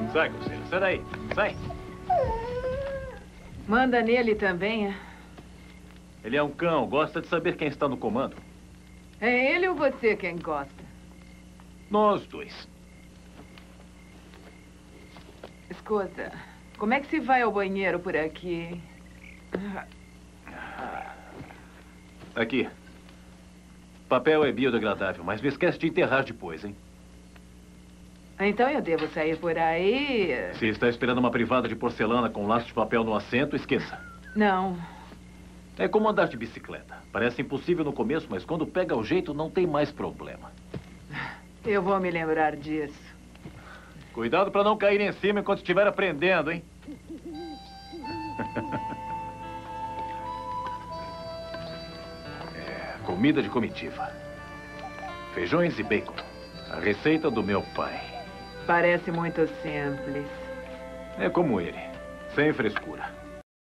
Sai, Cruzeiro. Sai daí. Sai. Manda nele também, é? Ele é um cão. Gosta de saber quem está no comando. É ele ou você quem gosta? Nós dois. Escuta, como é que se vai ao banheiro por aqui? Aqui. Papel é biodegradável, mas não esquece de enterrar depois, hein? Então eu devo sair por aí? Se está esperando uma privada de porcelana com laço de papel no assento, esqueça. Não. É como andar de bicicleta. Parece impossível no começo, mas quando pega o jeito, não tem mais problema. Eu vou me lembrar disso. Cuidado para não cair em cima enquanto estiver aprendendo, hein? Comida de comitiva. Feijões e bacon. A receita do meu pai. Parece muito simples. É como ele. Sem frescura.